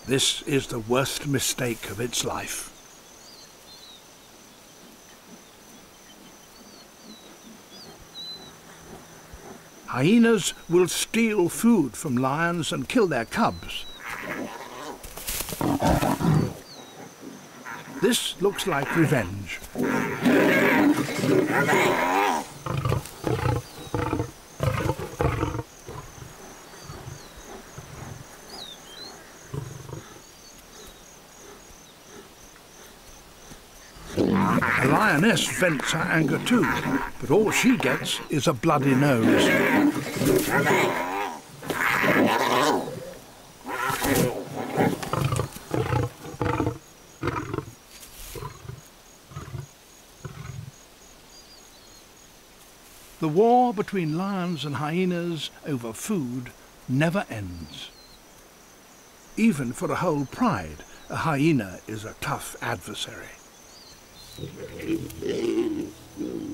This is the worst mistake of its life. Hyenas will steal food from lions and kill their cubs. This looks like revenge. The lioness vents her anger too, but all she gets is a bloody nose. The war between lions and hyenas over food never ends. Even for a whole pride, a hyena is a tough adversary.